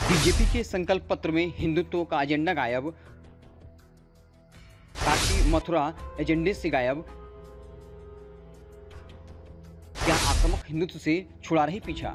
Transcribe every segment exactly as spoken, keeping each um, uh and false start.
BJP के संकल्प पत्र में हिंदुत्व का एजेंडा गायब, काशी मथुरा एजेंडे से गायब। क्या आक्रामक हिंदुत्व से छुड़ा रही पीछा?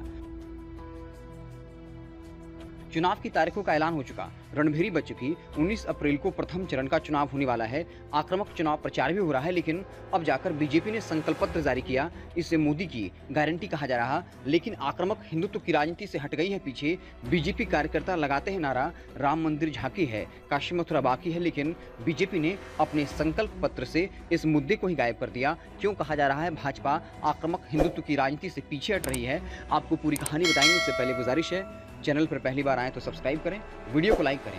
चुनाव की तारीखों का ऐलान हो चुका, रणभेरी बच चुकी। उन्नीस अप्रैल को प्रथम चरण का चुनाव होने वाला है। आक्रामक चुनाव प्रचार भी हो रहा है, लेकिन अब जाकर बीजेपी ने संकल्प पत्र जारी किया। इसे मोदी की गारंटी कहा जा रहा, लेकिन आक्रामक हिंदुत्व की राजनीति से हट गई है पीछे। बीजेपी कार्यकर्ता लगाते हैं नारा, राम मंदिर झांकी है, काशी मथुरा बाकी है, लेकिन बीजेपी ने अपने संकल्प पत्र से इस मुद्दे को ही गायब कर दिया। क्यों कहा जा रहा है भाजपा आक्रामक हिंदुत्व की राजनीति से पीछे हट रही है? आपको पूरी कहानी बताएंगे। उससे पहले गुजारिश है, चैनल पर पहली बार आए तो सब्सक्राइब करें, वीडियो को लाइक करें।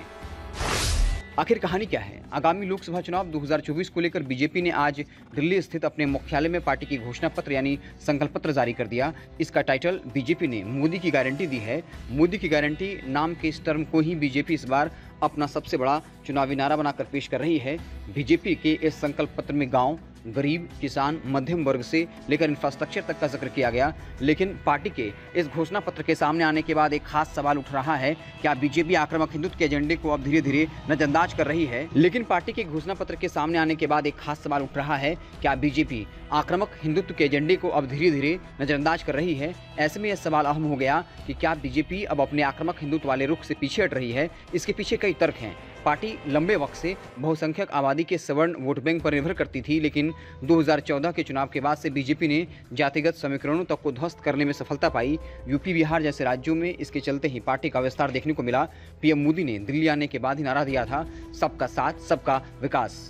आखिर कहानी क्या है? आगामी लोकसभा चुनाव दो हज़ार चौबीस को लेकर बीजेपी ने आज दिल्ली स्थित अपने मुख्यालय में पार्टी की घोषणा पत्र यानी संकल्प पत्र जारी कर दिया। इसका टाइटल बीजेपी ने मोदी की गारंटी दी है। मोदी की गारंटी नाम के इस टर्म को ही बीजेपी इस बार अपना सबसे बड़ा चुनावी नारा बनाकर पेश कर रही है। बीजेपी के इस संकल्प पत्र में गांव, गरीब, किसान, मध्यम वर्ग से लेकर इंफ्रास्ट्रक्चर तक का जिक्र किया गया। लेकिन पार्टी के इस घोषणा पत्र के सामने आने के बाद एक खास सवाल उठ रहा है, क्या बीजेपी आक्रामक हिंदुत्व के एजेंडे को अब धीरे धीरे नजरअंदाज कर रही है? लेकिन पार्टी के घोषणा पत्र के सामने आने के बाद एक खास सवाल उठ रहा है, क्या बीजेपी आक्रामक हिंदुत्व के एजेंडे को अब धीरे धीरे नजरअंदाज कर रही है? ऐसे में यह सवाल अहम हो गया कि क्या बीजेपी अब अपने आक्रामक हिंदुत्व वाले रुख से पीछे हट रही है? इसके पीछे कई तर्क हैं। पार्टी लंबे वक्त से बहुसंख्यक आबादी के सवर्ण वोट बैंक पर निर्भर करती थी, लेकिन दो हज़ार चौदह के चुनाव के बाद से बीजेपी ने जातिगत समीकरणों तक को ध्वस्त करने में सफलता पाई। यूपी, बिहार जैसे राज्यों में इसके चलते ही पार्टी का विस्तार देखने को मिला। पीएम मोदी ने दिल्ली आने के बाद ही नारा दिया था, सबका साथ सबका विकास।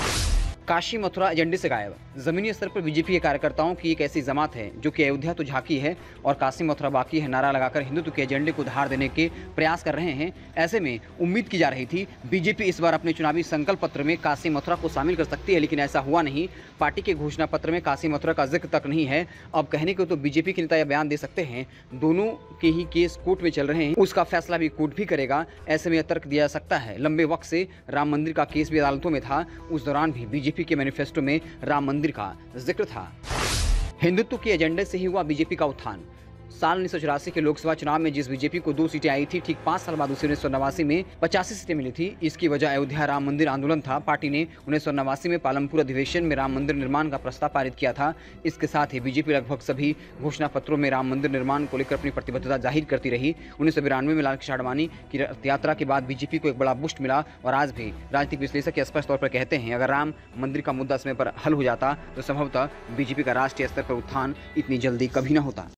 काशी मथुरा एजेंडे से गायब। जमीनी स्तर पर बीजेपी के कार्यकर्ताओं की एक ऐसी जमात है जो कि अयोध्या तो झांकी है और काशी मथुरा बाकी है नारा लगाकर हिंदुत्व के एजेंडे को धार देने के प्रयास कर रहे हैं। ऐसे में उम्मीद की जा रही थी बीजेपी इस बार अपने चुनावी संकल्प पत्र में काशी मथुरा को शामिल कर सकती है, लेकिन ऐसा हुआ नहीं। पार्टी के घोषणा पत्र में काशी मथुरा का जिक्र तक नहीं है। अब कहने को तो बीजेपी के नेता यह बयान दे सकते हैं, दोनों के ही केस कोर्ट में चल रहे हैं, उसका फैसला भी कोर्ट भी करेगा। ऐसे में यह तर्क दिया जा सकता है, लंबे वक्त से राम मंदिर का केस भी अदालतों में था, उस दौरान भी बीजेपी के मैनिफेस्टो में राम मंदिर का जिक्र था। हिंदुत्व के एजेंडे से ही हुआ बीजेपी का उत्थान। साल उन्नीस सौ चौरासी के लोकसभा चुनाव में जिस बीजेपी को दो सीटें आई थी, ठीक पांच साल बाद उसे उन्नीस सौ नवासी में पचासी सीटें मिली थी। इसकी वजह अयोध्या राम मंदिर आंदोलन था। पार्टी ने उन्नीस सौ नवासी में पालमपुर अधिवेशन में राम मंदिर निर्माण का प्रस्ताव पारित किया था। इसके साथ ही बीजेपी लगभग सभी घोषणा पत्रों में राम मंदिर निर्माण को लेकर अपनी प्रतिबद्धता जाहिर करती रही। उन्नीस सौ बिरानवे में लाल कृष्ण आडवाणी की रथ यात्रा के बाद बीजेपी को एक बड़ा बुस्ट मिला और आज भी राजनीतिक विश्लेषक स्पष्ट तौर पर कहते हैं, अगर राम मंदिर का मुद्दा समय पर हल हो जाता तो संभवतः बीजेपी का राष्ट्रीय स्तर पर उत्थान इतनी जल्दी कभी न होता।